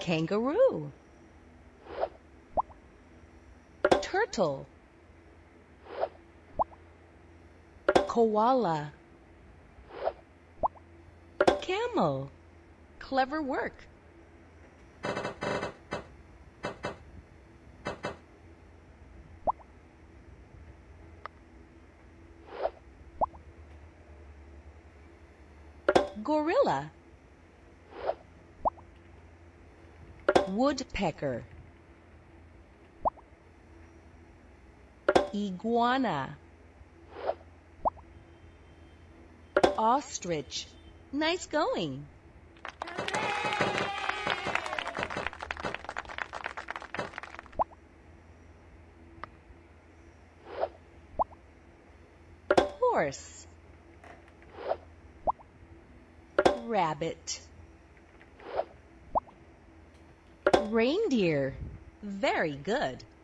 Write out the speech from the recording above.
kangaroo, turtle, koala, camel. Clever work. Gorilla, woodpecker, iguana, ostrich. Nice going. Horse, rabbit, reindeer. Very good.